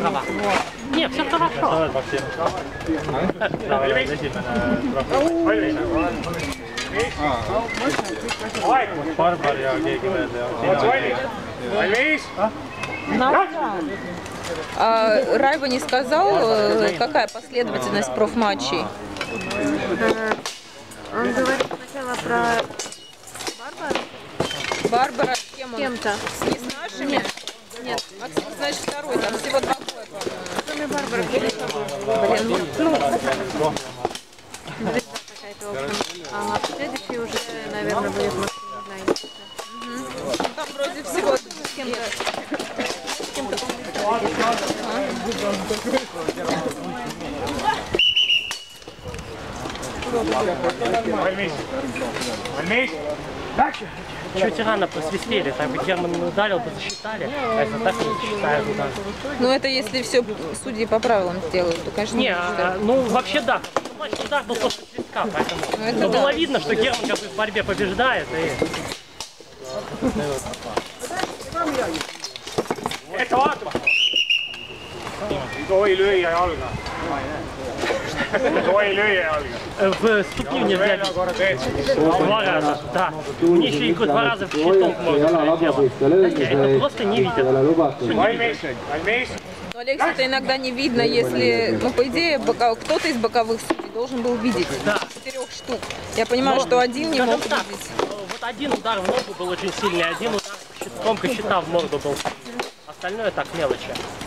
Права. Нет, все хорошо. Barbar ja keegi veel Райба не сказал, какая последовательность профматчей? Он говорит сначала про Барбару. Барбара с кем он? С кем-то. Не с нашими? Нет. Максим, значит, второй, там всего два боя, по-моему. Кроме Барбары, были собой. Блин, ну, Звезда какая-то, в общем. А следующий уже, наверное, будет Максим, не знаю. там вроде всего с кем-то. Чуть рано просвистели, так бы Герман не ударил, бы засчитали, а если так не засчитают удар. Ну, это если все судьи по правилам сделают, то, конечно, Не, засчитают. ну вообще да. Значит, удар был после свистка, поэтому. Ну, это Но да. было видно, что Герман как бы в борьбе побеждает. И... В ступню нельзя бить. Два раза, да. Мне еще и два раза в щиток можно делать. Это просто не видят. Но Алекса-то иногда не видно, если, ну, по идее, кто-то из боковых судей должен был видеть. Да. 4 штук. Я понимаю, что один не мог так, видеть. вот один удар в ногу был очень сильный, один удар щитком щита в морду был. Остальное так мелочи.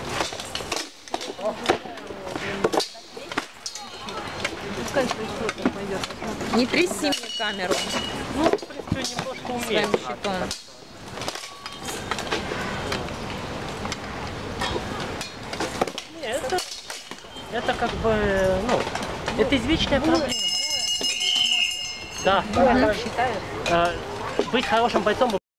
Не тряси мне камеру Ну, в принципе, немножко умеет. своим щитом. Это как бы, ну, это извечная проблема. Да. Быть хорошим бойцом